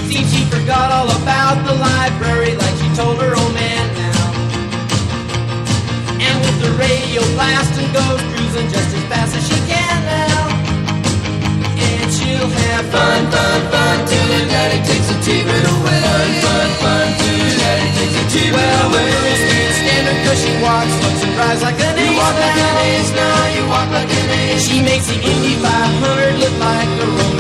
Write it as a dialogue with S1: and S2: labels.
S1: Seems she forgot all about the library like she told her old man now. And with the radio blasting goes cruising just as fast as she can now. And she'll have fun, fun, fun till her daddy takes the TV away. Fun, fun, fun till her daddy takes the TV away. Well, the girls can't stand her 'cause she walks, looks and drives like an ace. You walk like an ace now, you walk like an ace. She makes the Indy 500 look like a roller.